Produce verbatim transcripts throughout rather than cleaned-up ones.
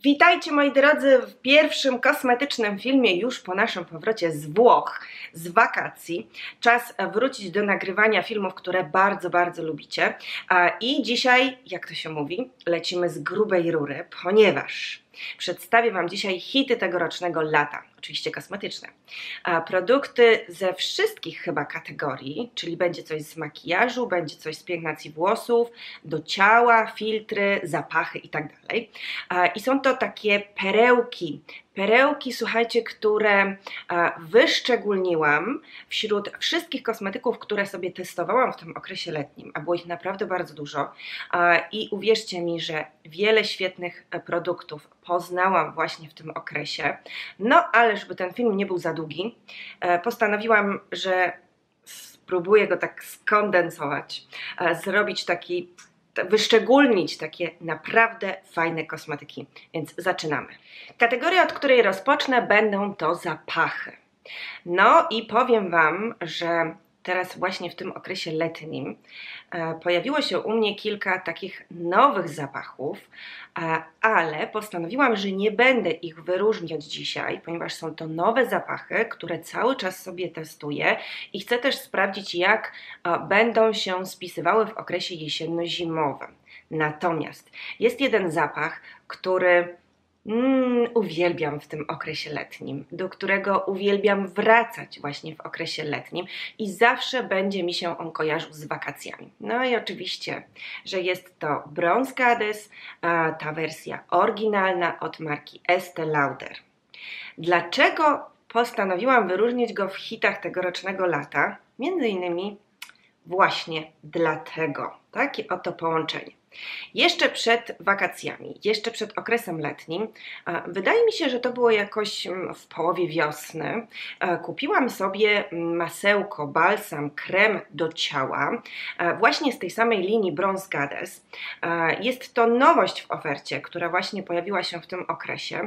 Witajcie moi drodzy w pierwszym kosmetycznym filmie już po naszym powrocie z Włoch, z wakacji. Czas wrócić do nagrywania filmów, które bardzo, bardzo lubicie. I dzisiaj, jak to się mówi, lecimy z grubej rury, ponieważ przedstawię Wam dzisiaj hity tegorocznego lata, oczywiście kosmetyczne. Produkty ze wszystkich chyba kategorii, czyli będzie coś z makijażu, będzie coś z pielęgnacji włosów, do ciała, filtry, zapachy i tak dalej. I są to takie perełki, perełki, słuchajcie, które wyszczególniłam wśród wszystkich kosmetyków, które sobie testowałam w tym okresie letnim, a było ich naprawdę bardzo dużo. I uwierzcie mi, że wiele świetnych produktów poznałam właśnie w tym okresie. No, ale żeby ten film nie był za długi, postanowiłam, że spróbuję go tak skondensować, zrobić taki, wyszczególnić takie naprawdę fajne kosmetyki, więc zaczynamy. Kategoria, od której rozpocznę, będą to zapachy. No i powiem Wam, że teraz właśnie w tym okresie letnim e, pojawiło się u mnie kilka takich nowych zapachów, e, ale postanowiłam, że nie będę ich wyróżniać dzisiaj, ponieważ są to nowe zapachy, które cały czas sobie testuję i chcę też sprawdzić, jak e, będą się spisywały w okresie jesienno-zimowym. Natomiast jest jeden zapach, który Mm, uwielbiam w tym okresie letnim, do którego uwielbiam wracać właśnie w okresie letnim i zawsze będzie mi się on kojarzył z wakacjami. No i oczywiście, że jest to Bronze Goddess, a ta wersja oryginalna od marki Estée Lauder. Dlaczego postanowiłam wyróżnić go w hitach tegorocznego lata? Między innymi właśnie dlatego. Takie oto połączenie. Jeszcze przed wakacjami, jeszcze przed okresem letnim, wydaje mi się, że to było jakoś w połowie wiosny, kupiłam sobie masełko, balsam, krem do ciała, właśnie z tej samej linii Bronze Goddess. Jest to nowość w ofercie, która właśnie pojawiła się w tym okresie.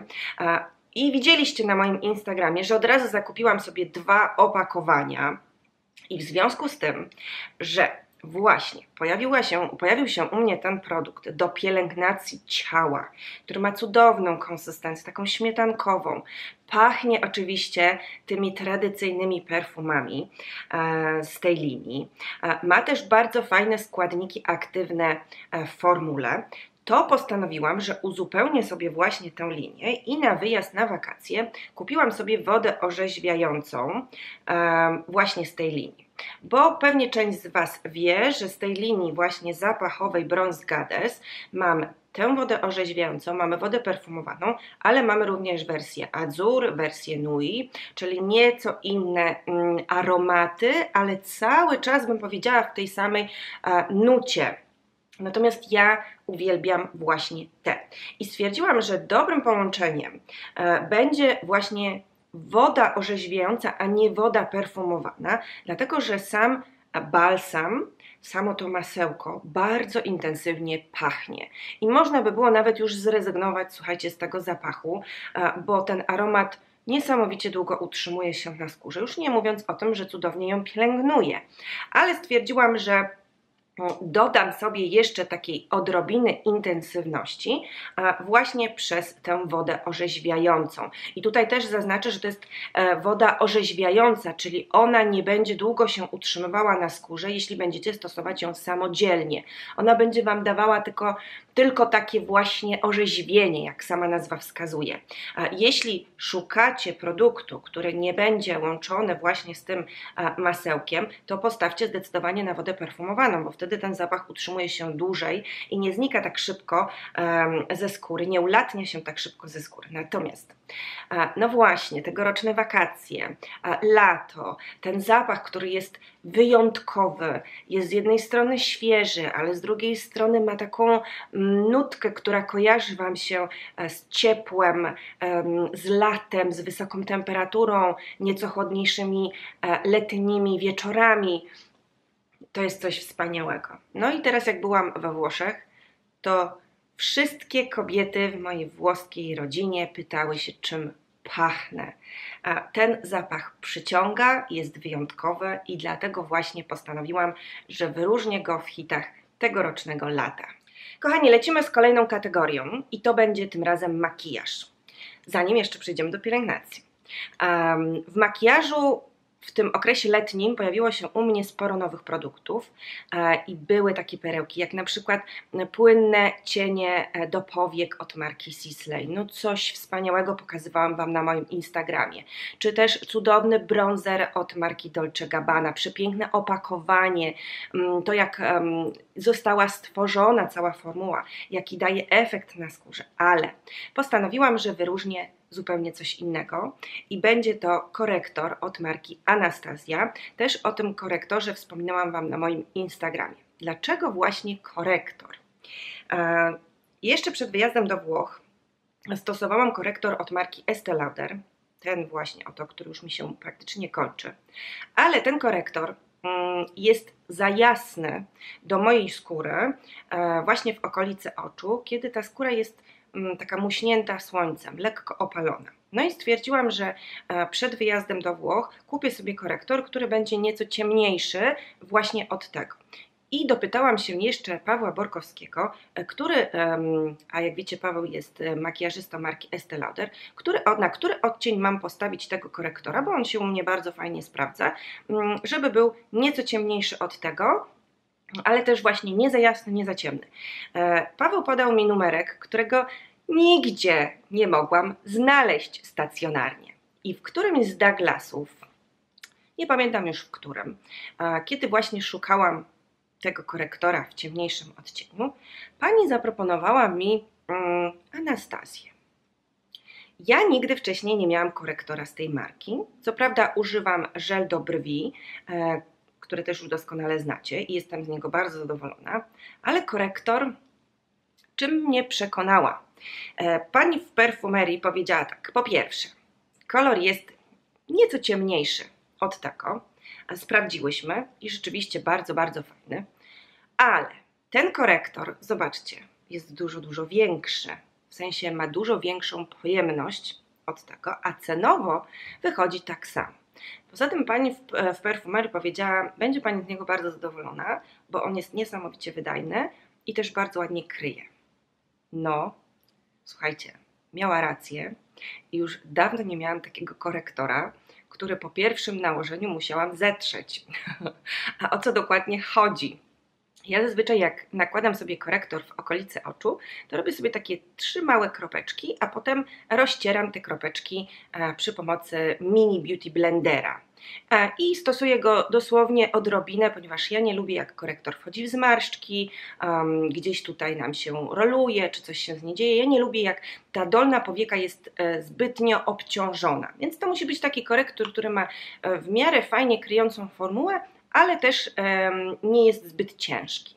I widzieliście na moim Instagramie, że od razu zakupiłam sobie dwa opakowania i w związku z tym, że właśnie pojawiła się, pojawił się u mnie ten produkt do pielęgnacji ciała, który ma cudowną konsystencję, taką śmietankową. Pachnie oczywiście tymi tradycyjnymi perfumami e, z tej linii. E, ma też bardzo fajne składniki aktywne e, w formule. To postanowiłam, że uzupełnię sobie właśnie tę linię i na wyjazd na wakacje kupiłam sobie wodę orzeźwiającą e, właśnie z tej linii. Bo pewnie część z Was wie, że z tej linii właśnie zapachowej Bronze Goddess mam tę wodę orzeźwiającą, mamy wodę perfumowaną, ale mamy również wersję Azur, wersję Nui, czyli nieco inne mm, aromaty, ale cały czas bym powiedziała w tej samej e, nucie. Natomiast ja uwielbiam właśnie te. I stwierdziłam, że dobrym połączeniem e, będzie właśnie woda orzeźwiająca, a nie woda perfumowana, dlatego że sam balsam, samo to masełko bardzo intensywnie pachnie. I można by było nawet już zrezygnować, słuchajcie, z tego zapachu, bo ten aromat niesamowicie długo utrzymuje się na skórze, już nie mówiąc o tym, że cudownie ją pielęgnuje. Ale stwierdziłam, że dodam sobie jeszcze takiej odrobiny intensywności właśnie przez tę wodę orzeźwiającą. I tutaj też zaznaczę, że to jest woda orzeźwiająca, czyli ona nie będzie długo się utrzymywała na skórze, jeśli będziecie stosować ją samodzielnie. Ona będzie Wam dawała tylko, tylko takie właśnie orzeźwienie, jak sama nazwa wskazuje. Jeśli szukacie produktu, który nie będzie łączony właśnie z tym masełkiem, to postawcie zdecydowanie na wodę perfumowaną, bo wtedy Wtedy ten zapach utrzymuje się dłużej i nie znika tak szybko um, ze skóry, nie ulatnia się tak szybko ze skóry. Natomiast, uh, no właśnie, tegoroczne wakacje, uh, lato, ten zapach, który jest wyjątkowy, jest z jednej strony świeży, ale z drugiej strony ma taką nutkę, która kojarzy Wam się z ciepłem, um, z latem, z wysoką temperaturą, nieco chłodniejszymi uh, letnimi wieczorami. To jest coś wspaniałego. No i teraz jak byłam we Włoszech, to wszystkie kobiety w mojej włoskiej rodzinie pytały się, czym pachnę. A ten zapach przyciąga, jest wyjątkowy i dlatego właśnie postanowiłam, że wyróżnię go w hitach tegorocznego lata. Kochani, lecimy z kolejną kategorią i to będzie tym razem makijaż. Zanim jeszcze przejdziemy do pielęgnacji. Um, w makijażu w tym okresie letnim pojawiło się u mnie sporo nowych produktów e, i były takie perełki, jak na przykład płynne cienie do powiek od marki Sisley. No coś wspaniałego pokazywałam Wam na moim Instagramie. Czy też cudowny bronzer od marki Dolce Gabbana, przepiękne opakowanie, to jak um, została stworzona cała formuła, jaki daje efekt na skórze, ale postanowiłam, że wyróżnię zupełnie coś innego i będzie to korektor od marki Anastasia. Też o tym korektorze wspominałam Wam na moim Instagramie. Dlaczego właśnie korektor? E, jeszcze przed wyjazdem do Włoch stosowałam korektor od marki Estée Lauder, ten właśnie oto, który już mi się praktycznie kończy, ale ten korektor mm, jest za jasny do mojej skóry e, właśnie w okolicy oczu, kiedy ta skóra jest taka muśnięta słońcem, lekko opalona. No i stwierdziłam, że przed wyjazdem do Włoch kupię sobie korektor, który będzie nieco ciemniejszy właśnie od tego. I dopytałam się jeszcze Pawła Borkowskiego, który, a jak wiecie, Paweł jest makijażystą marki Estée Lauder, który, na który odcień mam postawić tego korektora, bo on się u mnie bardzo fajnie sprawdza, żeby był nieco ciemniejszy od tego, ale też właśnie nie za jasny, nie za ciemny. Paweł podał mi numerek, którego nigdzie nie mogłam znaleźć stacjonarnie. I w którymś z Douglasów, nie pamiętam już w którym, kiedy właśnie szukałam tego korektora w ciemniejszym odcieniu, pani zaproponowała mi um, Anastazję. Ja nigdy wcześniej nie miałam korektora z tej marki. Co prawda używam żel do brwi, e, który też już doskonale znacie i jestem z niego bardzo zadowolona, ale korektor czym mnie przekonała? E, pani w perfumerii powiedziała tak, po pierwsze, kolor jest nieco ciemniejszy od tego, a sprawdziłyśmy i rzeczywiście bardzo, bardzo fajny, ale ten korektor, zobaczcie, jest dużo, dużo większy, w sensie ma dużo większą pojemność od tego, a cenowo wychodzi tak samo. Poza tym pani w, w perfumerii powiedziała, będzie pani z niego bardzo zadowolona, bo on jest niesamowicie wydajny i też bardzo ładnie kryje. No, słuchajcie, miała rację i już dawno nie miałam takiego korektora, który po pierwszym nałożeniu musiałam zetrzeć. A o co dokładnie chodzi? Ja zazwyczaj jak nakładam sobie korektor w okolicy oczu, to robię sobie takie trzy małe kropeczki, a potem rozcieram te kropeczki przy pomocy mini beauty blendera. I stosuję go dosłownie odrobinę, ponieważ ja nie lubię, jak korektor wchodzi w zmarszczki, um, gdzieś tutaj nam się roluje, czy coś się z nim dzieje. Ja nie lubię, jak ta dolna powieka jest e, zbytnio obciążona. Więc to musi być taki korektor, który ma e, w miarę fajnie kryjącą formułę, ale też um, nie jest zbyt ciężki.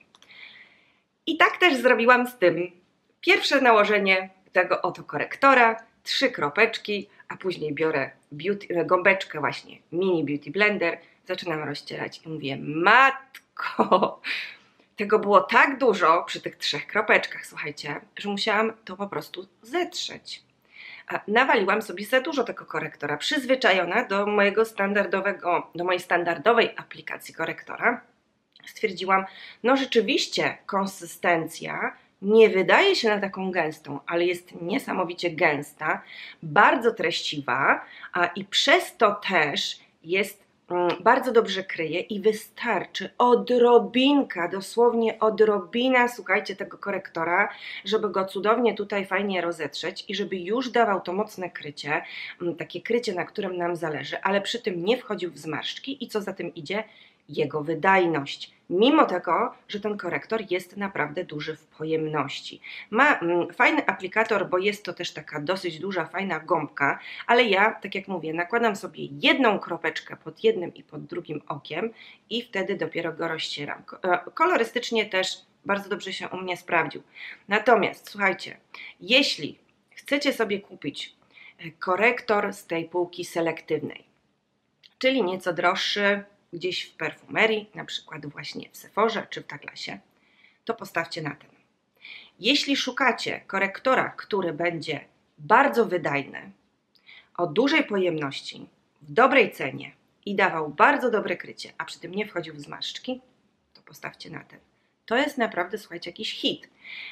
I tak też zrobiłam z tym. Pierwsze nałożenie tego oto korektora, trzy kropeczki, a później biorę beauty, gąbeczkę właśnie, mini beauty blender, zaczynam rozcierać i mówię, matko, tego było tak dużo przy tych trzech kropeczkach, słuchajcie, że musiałam to po prostu zetrzeć. A nawaliłam sobie za dużo tego korektora, przyzwyczajona do mojego standardowego, do mojej standardowej aplikacji korektora. Stwierdziłam, no rzeczywiście konsystencja nie wydaje się na taką gęstą, ale jest niesamowicie gęsta, bardzo treściwa a, i przez to też jest mm, bardzo dobrze kryje i wystarczy odrobinka, dosłownie odrobina, słuchajcie, tego korektora, żeby go cudownie tutaj fajnie rozetrzeć i żeby już dawał to mocne krycie, mm, takie krycie, na którym nam zależy, ale przy tym nie wchodził w zmarszczki i co za tym idzie? Jego wydajność. Mimo tego, że ten korektor jest naprawdę duży w pojemności. Ma mm, fajny aplikator, bo jest to też taka dosyć duża, fajna gąbka, ale ja, tak jak mówię, nakładam sobie jedną kropeczkę pod jednym i pod drugim okiem i wtedy dopiero go rozcieram. Kolorystycznie też bardzo dobrze się u mnie sprawdził. Natomiast, słuchajcie, jeśli chcecie sobie kupić korektor z tej półki selektywnej, czyli nieco droższy, gdzieś w perfumerii, na przykład właśnie w Sephorze czy w Douglasie, to postawcie na ten. Jeśli szukacie korektora, który będzie bardzo wydajny, o dużej pojemności, w dobrej cenie i dawał bardzo dobre krycie, a przy tym nie wchodził w zmarszczki, to postawcie na ten. to jest naprawdę, słuchajcie, jakiś hit.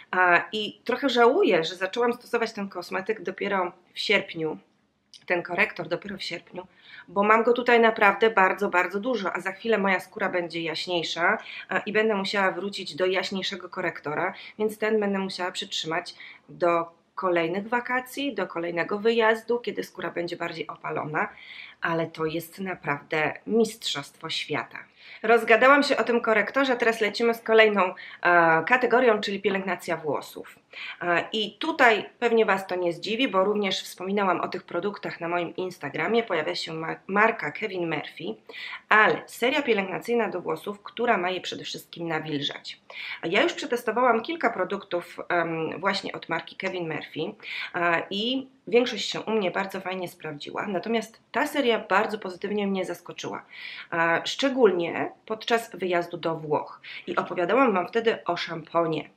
I trochę żałuję, że zaczęłam stosować ten kosmetyk dopiero w sierpniu, ten korektor dopiero w sierpniu, bo mam go tutaj naprawdę bardzo, bardzo dużo, a za chwilę moja skóra będzie jaśniejsza i będę musiała wrócić do jaśniejszego korektora, więc ten będę musiała przytrzymać do kolejnych wakacji, do kolejnego wyjazdu, kiedy skóra będzie bardziej opalona, ale to jest naprawdę mistrzostwo świata. Rozgadałam się o tym korektorze, teraz lecimy z kolejną e, kategorią, czyli pielęgnacja włosów. E, I tutaj pewnie Was to nie zdziwi, bo również wspominałam o tych produktach na moim Instagramie, pojawia się ma marka Kevin Murphy, ale seria pielęgnacyjna do włosów, która ma je przede wszystkim nawilżać. Ja już przetestowałam kilka produktów um, właśnie od marki Kevin Murphy e, i większość się u mnie bardzo fajnie sprawdziła, natomiast ta seria bardzo pozytywnie mnie zaskoczyła, e, szczególnie podczas wyjazdu do Włoch i opowiadałam Wam wtedy o szamponie.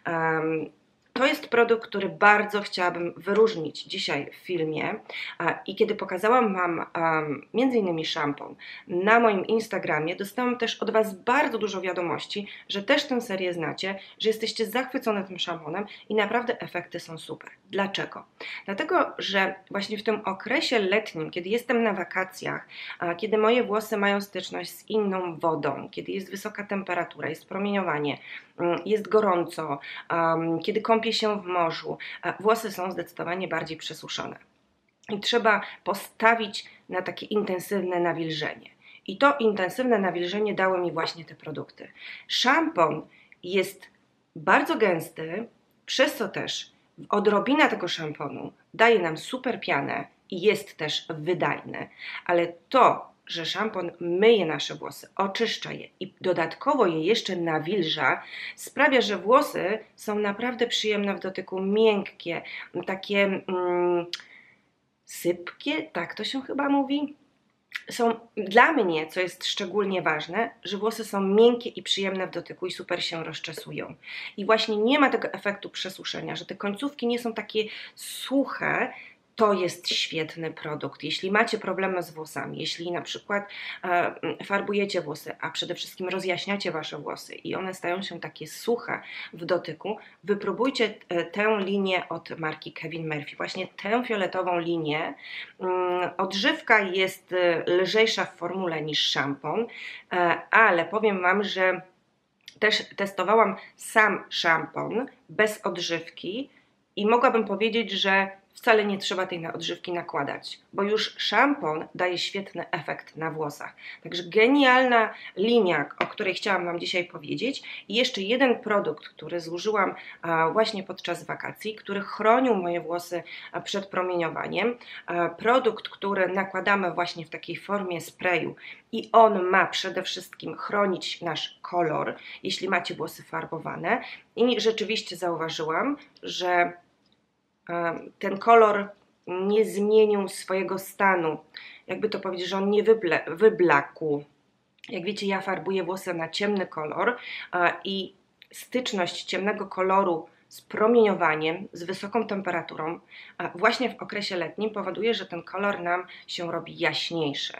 Um, To jest produkt, który bardzo chciałabym wyróżnić dzisiaj w filmie i kiedy pokazałam Wam um, między innymi szampon na moim Instagramie, dostałam też od Was bardzo dużo wiadomości, że też tę serię znacie, że jesteście zachwycone tym szamponem i naprawdę efekty są super. Dlaczego? Dlatego, że właśnie w tym okresie letnim, kiedy jestem na wakacjach, kiedy moje włosy mają styczność z inną wodą, kiedy jest wysoka temperatura, jest promieniowanie, jest gorąco, um, kiedy kąpię się w morzu, włosy są zdecydowanie bardziej przesuszone. I trzeba postawić na takie intensywne nawilżenie. I to intensywne nawilżenie dały mi właśnie te produkty. Szampon jest bardzo gęsty, przez co też odrobina tego szamponu daje nam super pianę i jest też wydajny, ale to, że szampon myje nasze włosy, oczyszcza je i dodatkowo je jeszcze nawilża, sprawia, że włosy są naprawdę przyjemne w dotyku, miękkie, takie mm, sypkie, tak to się chyba mówi. Są dla mnie, co jest szczególnie ważne, że włosy są miękkie i przyjemne w dotyku i super się rozczesują. I właśnie nie ma tego efektu przesuszenia, że te końcówki nie są takie suche. To jest świetny produkt. Jeśli macie problemy z włosami, jeśli na przykład e, farbujecie włosy, a przede wszystkim rozjaśniacie Wasze włosy i one stają się takie suche w dotyku, wypróbujcie e, tę linię od marki Kevin Murphy, właśnie tę fioletową linię. Mm, odżywka jest e, lżejsza w formule niż szampon, e, ale powiem Wam, że też testowałam sam szampon bez odżywki i mogłabym powiedzieć, że wcale nie trzeba tej odżywki nakładać, bo już szampon daje świetny efekt na włosach. Także genialna linia, o której chciałam Wam dzisiaj powiedzieć. I jeszcze jeden produkt, który zużyłam właśnie podczas wakacji, który chronił moje włosy przed promieniowaniem. Produkt, który nakładamy właśnie w takiej formie sprayu i on ma przede wszystkim chronić nasz kolor, jeśli macie włosy farbowane. I rzeczywiście zauważyłam, że ten kolor nie zmienił swojego stanu, jakby to powiedzieć, że on nie wyblakł. Jak wiecie, ja farbuję włosy na ciemny kolor i styczność ciemnego koloru z promieniowaniem, z wysoką temperaturą, właśnie w okresie letnim powoduje, że ten kolor nam się robi jaśniejszy.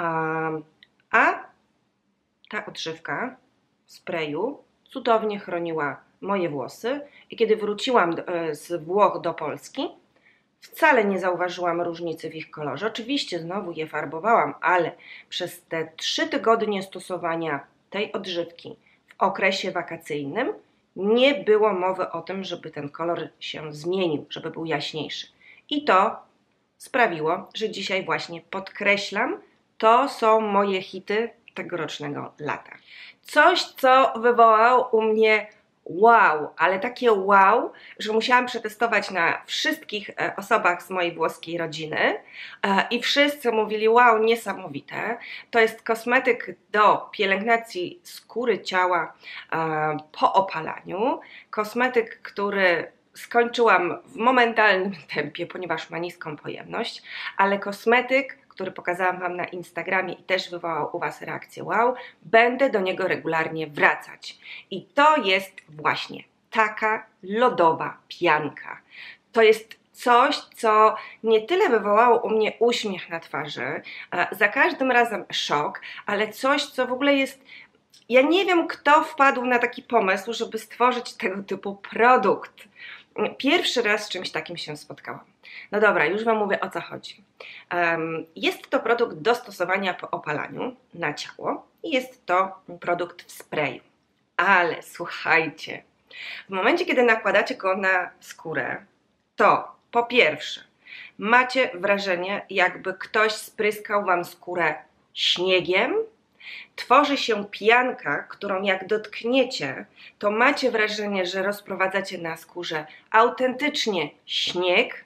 A ta odżywka sprayu cudownie chroniła moje włosy i kiedy wróciłam z Włoch do Polski, wcale nie zauważyłam różnicy w ich kolorze. Oczywiście znowu je farbowałam, ale przez te trzy tygodnie stosowania tej odżywki w okresie wakacyjnym nie było mowy o tym, żeby ten kolor się zmienił, żeby był jaśniejszy. I to sprawiło, że dzisiaj właśnie podkreślam, to są moje hity tegorocznego lata. Coś, co wywołało u mnie wow, ale takie wow, że musiałam przetestować na wszystkich osobach z mojej włoskiej rodziny i wszyscy mówili wow, niesamowite. To jest kosmetyk do pielęgnacji skóry ciała po opalaniu. Kosmetyk, który skończyłam w momentalnym tempie, ponieważ ma niską pojemność, ale kosmetyk, który pokazałam Wam na Instagramie i też wywołał u Was reakcję wow, będę do niego regularnie wracać. I to jest właśnie taka lodowa pianka. To jest coś, co nie tyle wywołało u mnie uśmiech na twarzy, za każdym razem szok, ale coś, co w ogóle jest Ja nie wiem, kto wpadł na taki pomysł, żeby stworzyć tego typu produkt. Pierwszy raz z czymś takim się spotkałam. No dobra, już Wam mówię, o co chodzi. Um, jest to produkt do stosowania po opalaniu na ciało i jest to produkt w sprayu. Ale słuchajcie, w momencie, kiedy nakładacie go na skórę, to po pierwsze macie wrażenie, jakby ktoś spryskał Wam skórę śniegiem. Tworzy się pianka, którą jak dotkniecie, to macie wrażenie, że rozprowadzacie na skórze autentycznie śnieg.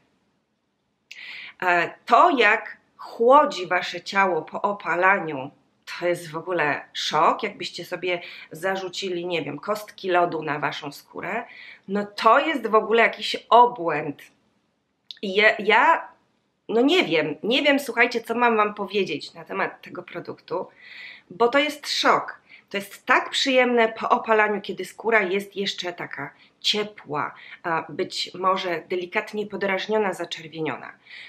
To, jak chłodzi Wasze ciało po opalaniu, to jest w ogóle szok. Jakbyście sobie zarzucili, nie wiem, kostki lodu na Waszą skórę, no to jest w ogóle jakiś obłęd. I ja, ja no nie wiem, nie wiem, słuchajcie, co mam Wam powiedzieć na temat tego produktu, bo to jest szok. To jest tak przyjemne po opalaniu, kiedy skóra jest jeszcze taka ciepła, a być może delikatnie podrażniona, zaczerwieniona.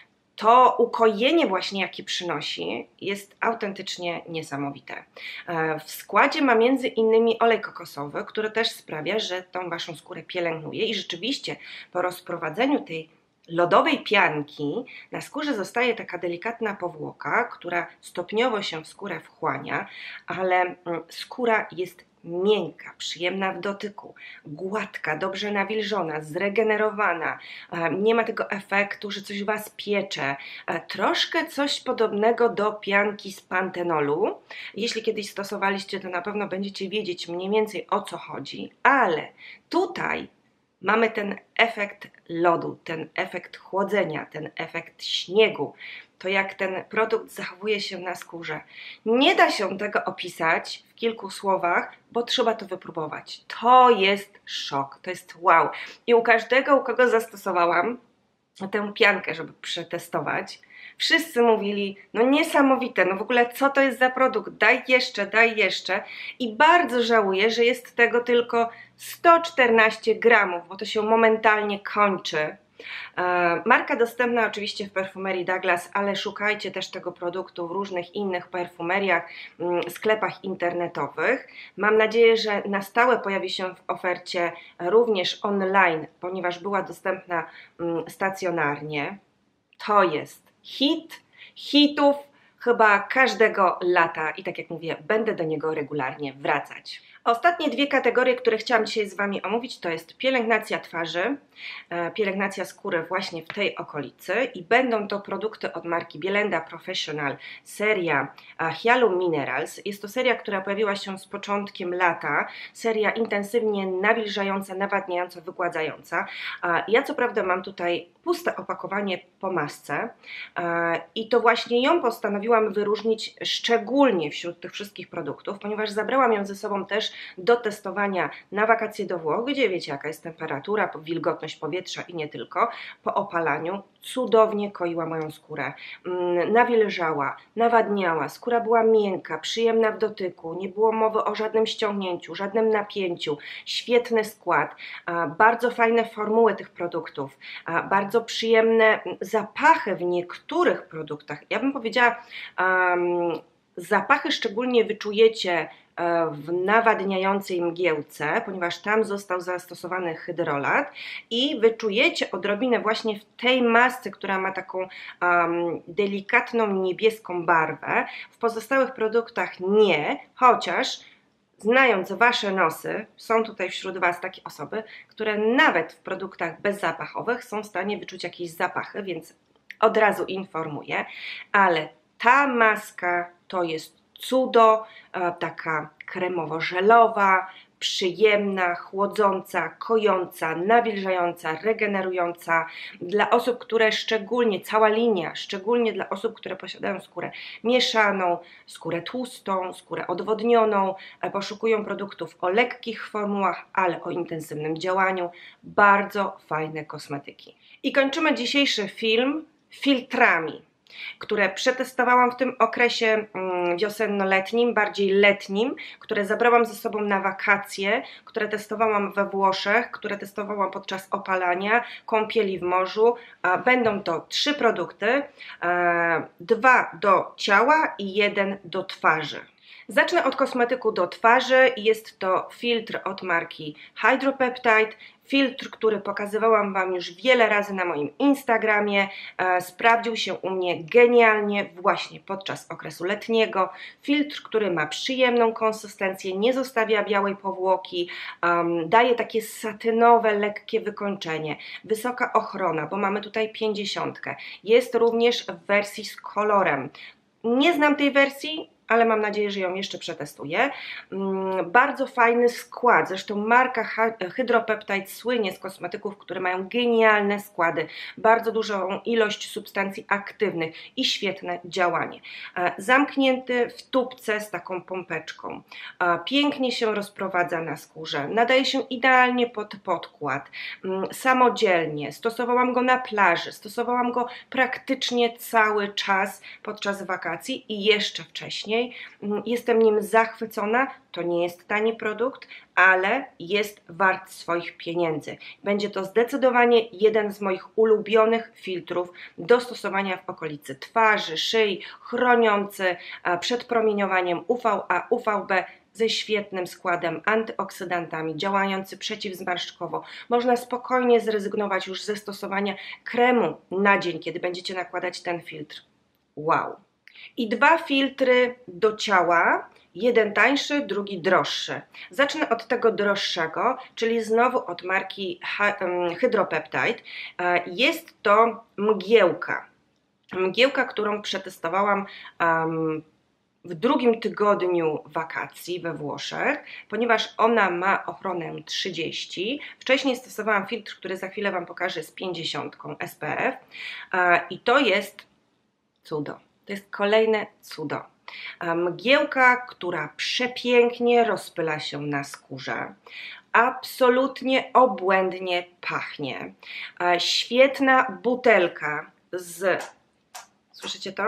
To ukojenie właśnie, jakie przynosi, jest autentycznie niesamowite. W składzie ma między innymi olej kokosowy, który też sprawia, że tą Waszą skórę pielęgnuje i rzeczywiście po rozprowadzeniu tej lodowej pianki na skórze zostaje taka delikatna powłoka, która stopniowo się w skórę wchłania, ale skóra jest miękka, przyjemna w dotyku, gładka, dobrze nawilżona, zregenerowana, nie ma tego efektu, że coś Was piecze, troszkę coś podobnego do pianki z pantenolu. Jeśli kiedyś stosowaliście, to na pewno będziecie wiedzieć mniej więcej, o co chodzi, ale tutaj mamy ten efekt lodu, ten efekt chłodzenia, ten efekt śniegu. To jak ten produkt zachowuje się na skórze. Nie da się tego opisać w kilku słowach, bo trzeba to wypróbować. To jest szok, to jest wow. I u każdego, u kogo zastosowałam tę piankę, żeby przetestować, wszyscy mówili, no niesamowite, no w ogóle co to jest za produkt, daj jeszcze, daj jeszcze. I bardzo żałuję, że jest tego tylko sto czternaście gramów, bo to się momentalnie kończy. Marka dostępna oczywiście w perfumerii Douglas, ale szukajcie też tego produktu w różnych innych perfumeriach, sklepach internetowych. Mam nadzieję, że na stałe pojawi się w ofercie również online, ponieważ była dostępna stacjonarnie. To jest hit, hitów chyba każdego lata i tak jak mówię, będę do niego regularnie wracać. Ostatnie dwie kategorie, które chciałam dzisiaj z Wami omówić, to jest pielęgnacja twarzy, pielęgnacja skóry właśnie w tej okolicy i będą to produkty od marki Bielenda Professional, seria Hyalum Minerals. Jest to seria, która pojawiła się z początkiem lata, seria intensywnie nawilżająca, nawadniająca, wygładzająca. Ja co prawda mam tutaj puste opakowanie po masce i to właśnie ją postanowiłam wyróżnić szczególnie wśród tych wszystkich produktów, ponieważ zabrałam ją ze sobą też do testowania na wakacje do Włoch, gdzie wiecie jaka jest temperatura, wilgotność powietrza i nie tylko. Po opalaniu cudownie koiła moją skórę, nawilżała, nawadniała, skóra była miękka, przyjemna w dotyku, nie było mowy o żadnym ściągnięciu, żadnym napięciu, świetny skład, bardzo fajne formuły tych produktów, bardzo przyjemne zapachy w niektórych produktach. Ja bym powiedziała, um, zapachy szczególnie wyczujecie w nawadniającej mgiełce, ponieważ tam został zastosowany hydrolat i wyczujecie odrobinę właśnie w tej masce, która ma taką um, delikatną niebieską barwę. W pozostałych produktach nie, chociaż znając Wasze nosy, są tutaj wśród Was takie osoby, które nawet w produktach bezzapachowych są w stanie wyczuć jakieś zapachy, więc od razu informuję, ale ta maska to jest cudo, taka kremowo-żelowa, przyjemna, chłodząca, kojąca, nawilżająca, regenerująca. Dla osób, które szczególnie, cała linia, szczególnie dla osób, które posiadają skórę mieszaną, skórę tłustą, skórę odwodnioną, poszukują produktów o lekkich formułach, ale o intensywnym działaniu. Bardzo fajne kosmetyki. I kończymy dzisiejszy film filtrami, które przetestowałam w tym okresie wiosenno-letnim, bardziej letnim, które zabrałam ze sobą na wakacje, które testowałam we Włoszech, które testowałam podczas opalania, kąpieli w morzu. Będą to trzy produkty, dwa do ciała i jeden do twarzy. Zacznę od kosmetyku do twarzy. Jest to filtr od marki Hydropeptide. Filtr, który pokazywałam Wam już wiele razy na moim Instagramie. E, sprawdził się u mnie genialnie właśnie podczas okresu letniego. Filtr, który ma przyjemną konsystencję, nie zostawia białej powłoki, um, daje takie satynowe, lekkie wykończenie, wysoka ochrona, bo mamy tutaj pięćdziesiątkę. Jest również w wersji z kolorem. Nie znam tej wersji, ale mam nadzieję, że ją jeszcze przetestuję. Bardzo fajny skład, zresztą marka Hydropeptide słynie z kosmetyków, które mają genialne składy, bardzo dużą ilość substancji aktywnych i świetne działanie. Zamknięty w tubce z taką pompeczką, pięknie się rozprowadza na skórze, nadaje się idealnie pod podkład, samodzielnie, stosowałam go na plaży, stosowałam go praktycznie cały czas podczas wakacji i jeszcze wcześniej. Jestem nim zachwycona. To nie jest tani produkt, ale jest wart swoich pieniędzy. Będzie to zdecydowanie jeden z moich ulubionych filtrów do stosowania w okolicy twarzy, szyi, chroniący przed promieniowaniem U V A, U V B, ze świetnym składem, antyoksydantami, działający przeciwzmarszczkowo. Można spokojnie zrezygnować już ze stosowania kremu na dzień, kiedy będziecie nakładać ten filtr. Wow! I dwa filtry do ciała, jeden tańszy, drugi droższy. Zacznę od tego droższego, czyli znowu od marki Hydropeptide. Jest to mgiełka. Mgiełka, którą przetestowałam um, w drugim tygodniu wakacji we Włoszech, ponieważ ona ma ochronę trzydzieści. Wcześniej stosowałam filtr, który za chwilę Wam pokażę, z pięćdziesiątką S P F i to jest cudo. To jest kolejne cudo. Mgiełka, która przepięknie rozpyla się na skórze. Absolutnie obłędnie pachnie. Świetna butelka z, słyszycie to?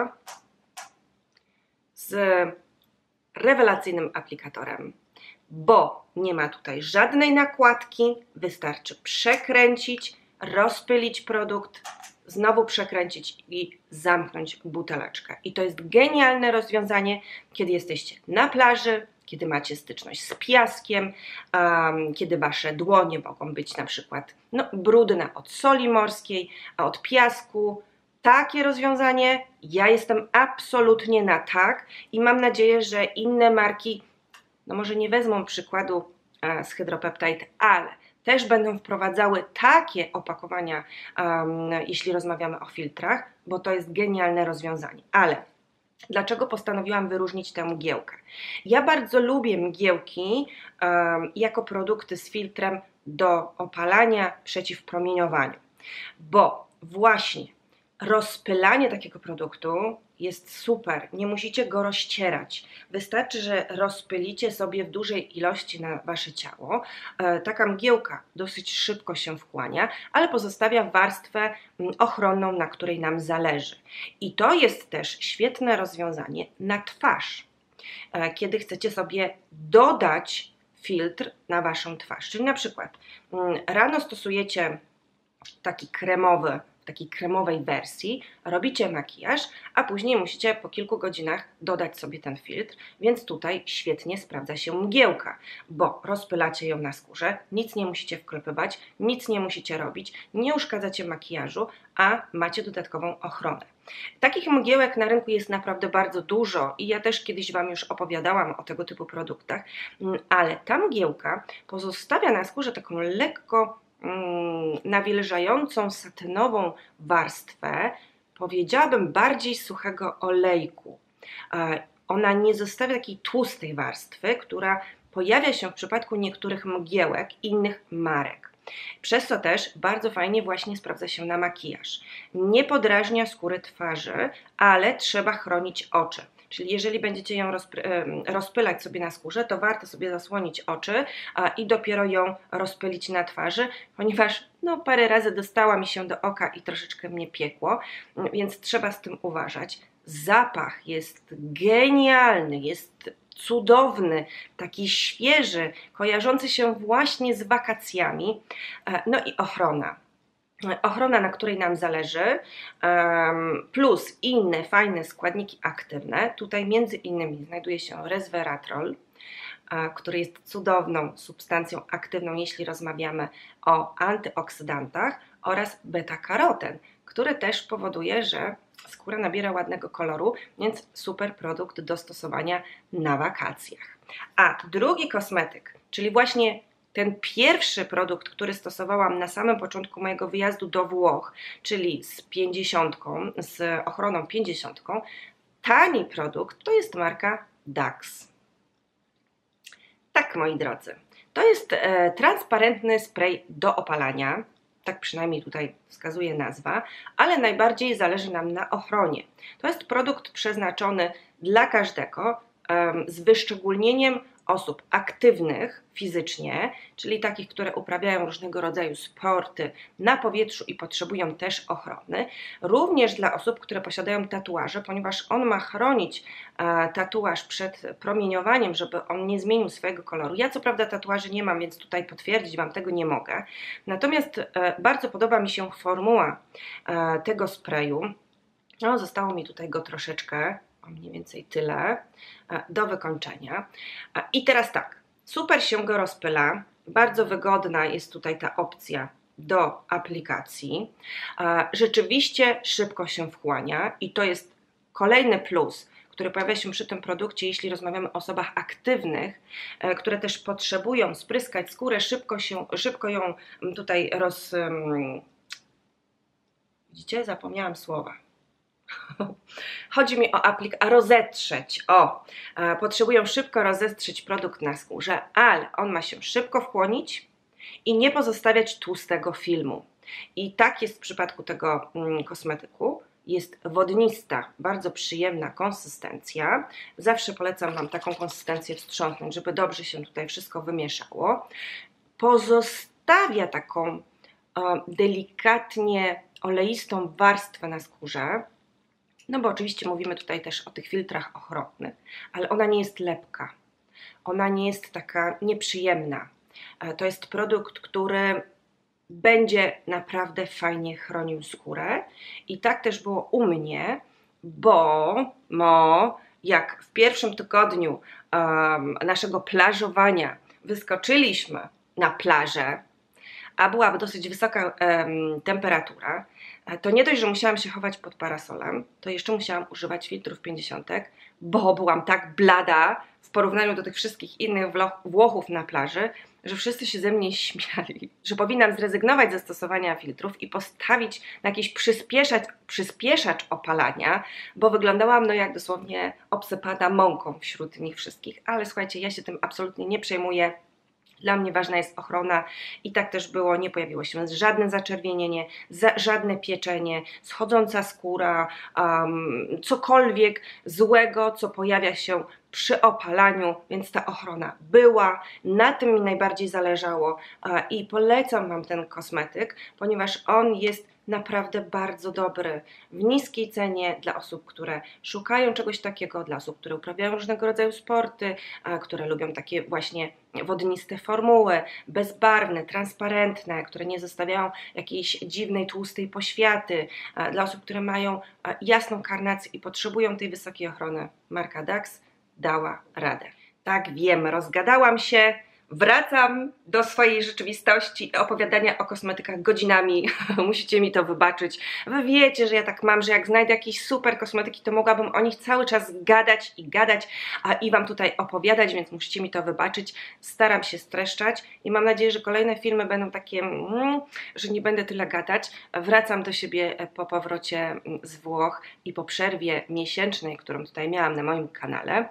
Z rewelacyjnym aplikatorem, bo nie ma tutaj żadnej nakładki, wystarczy przekręcić, rozpylić produkt, znowu przekręcić i zamknąć buteleczkę. I to jest genialne rozwiązanie, kiedy jesteście na plaży, kiedy macie styczność z piaskiem, um, kiedy Wasze dłonie mogą być na przykład no, brudne od soli morskiej, a od piasku. Takie rozwiązanie, ja jestem absolutnie na tak i mam nadzieję, że inne marki, no może nie wezmą przykładu e, z Hydropeptide, ale też będą wprowadzały takie opakowania, um, jeśli rozmawiamy o filtrach, bo to jest genialne rozwiązanie. Ale dlaczego postanowiłam wyróżnić tę mgiełkę? Ja bardzo lubię mgiełki um, jako produkty z filtrem do opalania, przeciwpromieniowaniu, bo właśnie rozpylanie takiego produktu jest super, nie musicie go rozcierać. Wystarczy, że rozpylicie sobie w dużej ilości na Wasze ciało. Taka mgiełka dosyć szybko się wchłania, ale pozostawia warstwę ochronną, na której nam zależy. I to jest też świetne rozwiązanie na twarz, kiedy chcecie sobie dodać filtr na Waszą twarz. Czyli na przykład rano stosujecie taki kremowy, takiej kremowej wersji, robicie makijaż, a później musicie po kilku godzinach dodać sobie ten filtr, więc tutaj świetnie sprawdza się mgiełka, bo rozpylacie ją na skórze, nic nie musicie wklepywać, nic nie musicie robić, nie uszkadzacie makijażu, a macie dodatkową ochronę. Takich mgiełek na rynku jest naprawdę bardzo dużo i ja też kiedyś Wam już opowiadałam o tego typu produktach, ale ta mgiełka pozostawia na skórze taką lekko nawilżającą, satynową warstwę, powiedziałabym bardziej suchego olejku. Ona nie zostawia takiej tłustej warstwy, która pojawia się w przypadku niektórych mgiełek innych marek. Przez to też bardzo fajnie właśnie sprawdza się na makijaż. Nie podrażnia skóry twarzy, ale trzeba chronić oczy. Czyli jeżeli będziecie ją rozpylać sobie na skórze, to warto sobie zasłonić oczy a, i dopiero ją rozpylić na twarzy, ponieważ no, parę razy dostała mi się do oka i troszeczkę mnie piekło, więc trzeba z tym uważać. Zapach jest genialny, jest cudowny, taki świeży, kojarzący się właśnie z wakacjami, no i ochrona. ochrona, na której nam zależy, plus inne fajne składniki aktywne. Tutaj między innymi znajduje się resveratrol, który jest cudowną substancją aktywną, jeśli rozmawiamy o antyoksydantach, oraz beta-karoten, który też powoduje, że skóra nabiera ładnego koloru, więc super produkt do stosowania na wakacjach. A drugi kosmetyk, czyli właśnie ten pierwszy produkt, który stosowałam na samym początku mojego wyjazdu do Włoch, czyli z pięćdziesiątką, z ochroną pięćdziesiątką, tani produkt, to jest marka Dax. Tak, moi drodzy, to jest e, transparentny spray do opalania, tak przynajmniej tutaj wskazuje nazwa, ale najbardziej zależy nam na ochronie. To jest produkt przeznaczony dla każdego, e, z wyszczególnieniem osób aktywnych fizycznie, czyli takich, które uprawiają różnego rodzaju sporty na powietrzu i potrzebują też ochrony. Również dla osób, które posiadają tatuaże, ponieważ on ma chronić e, tatuaż przed promieniowaniem, żeby on nie zmienił swojego koloru. Ja co prawda tatuaży nie mam, więc tutaj potwierdzić Wam tego nie mogę. Natomiast e, bardzo podoba mi się formuła e, tego sprayu. No, zostało mi tutaj go troszeczkę, mniej więcej tyle, do wykończenia. I teraz tak, super się go rozpyla, bardzo wygodna jest tutaj ta opcja do aplikacji. Rzeczywiście szybko się wchłania i to jest kolejny plus, który pojawia się przy tym produkcie, jeśli rozmawiamy o osobach aktywnych, które też potrzebują spryskać skórę, szybko, się, szybko ją tutaj roz... Widzicie? Zapomniałam słowa. Chodzi mi o aplikację, a rozetrzeć, o, e, potrzebują szybko rozetrzeć produkt na skórze, ale on ma się szybko wchłonić i nie pozostawiać tłustego filmu. I tak jest w przypadku tego mm, kosmetyku. Jest wodnista, bardzo przyjemna konsystencja. Zawsze polecam Wam taką konsystencję wstrząsnąć, żeby dobrze się tutaj wszystko wymieszało. Pozostawia taką e, delikatnie oleistą warstwę na skórze. No bo oczywiście mówimy tutaj też o tych filtrach ochronnych, ale ona nie jest lepka, ona nie jest taka nieprzyjemna. To jest produkt, który będzie naprawdę fajnie chronił skórę i tak też było u mnie, bo mo, jak w pierwszym tygodniu um, naszego plażowania wyskoczyliśmy na plażę, a była dosyć wysoka um, temperatura, to nie dość, że musiałam się chować pod parasolem, to jeszcze musiałam używać filtrów pięćdziesiątek, bo byłam tak blada w porównaniu do tych wszystkich innych Włochów na plaży, że wszyscy się ze mnie śmiali, że powinnam zrezygnować ze stosowania filtrów i postawić na jakiś przyspieszacz, przyspieszacz opalania, bo wyglądałam no jak dosłownie obsypana mąką wśród nich wszystkich. Ale słuchajcie, ja się tym absolutnie nie przejmuję. Dla mnie ważna jest ochrona i tak też było, nie pojawiło się żadne zaczerwienienie, za, żadne pieczenie, schodząca skóra, um, cokolwiek złego, co pojawia się przy opalaniu, więc ta ochrona była, na tym mi najbardziej zależało i polecam Wam ten kosmetyk, ponieważ on jest naprawdę bardzo dobry, w niskiej cenie dla osób, które szukają czegoś takiego, dla osób, które uprawiają różnego rodzaju sporty, które lubią takie właśnie wodniste formuły, bezbarwne, transparentne, które nie zostawiają jakiejś dziwnej, tłustej poświaty, dla osób, które mają jasną karnację i potrzebują tej wysokiej ochrony. Marka Dax dała radę. Tak, wiem, rozgadałam się, wracam do swojej rzeczywistości i opowiadania o kosmetykach godzinami. Musicie mi to wybaczyć. Wy wiecie, że ja tak mam, że jak znajdę jakieś super kosmetyki, to mogłabym o nich cały czas gadać i gadać a i Wam tutaj opowiadać, więc musicie mi to wybaczyć. Staram się streszczać i mam nadzieję, że kolejne filmy będą takie, mm, że nie będę tyle gadać. Wracam do siebie po powrocie z Włoch i po przerwie miesięcznej, którą tutaj miałam na moim kanale.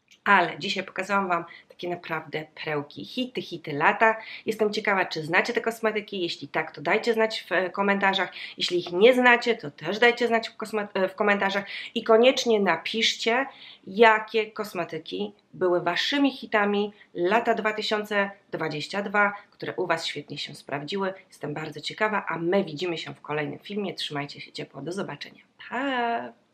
Ale dzisiaj pokazałam Wam takie naprawdę perełki, hity, hity lata. Jestem ciekawa, czy znacie te kosmetyki. Jeśli tak, to dajcie znać w komentarzach. Jeśli ich nie znacie, to też dajcie znać w, w komentarzach. I koniecznie napiszcie, jakie kosmetyki były Waszymi hitami lata dwa tysiące dwudziestego drugiego, które u Was świetnie się sprawdziły. Jestem bardzo ciekawa, a my widzimy się w kolejnym filmie. Trzymajcie się ciepło. Do zobaczenia. Pa!